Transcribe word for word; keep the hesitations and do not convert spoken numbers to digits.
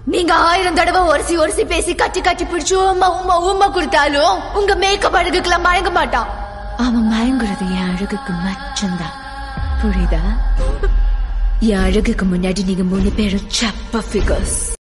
நீங்க ஆயிரம் தடவை ஒரசி ஒரசி பேசி கட்டி கட்டி பிடிச்சு உமா உமா உமா கொடுத்தாலும் உங்க மேக்கப் அழகுக்கெல்லாம் மயங்க மாட்டான். அவன் மயங்குறது என் அழகுக்கு மட்டும்தான். புரியுதா? என் அழகுக்கு முன்னாடி நீங்க மூணு பேரும் சப்ப ஃபிகர்ஸ்.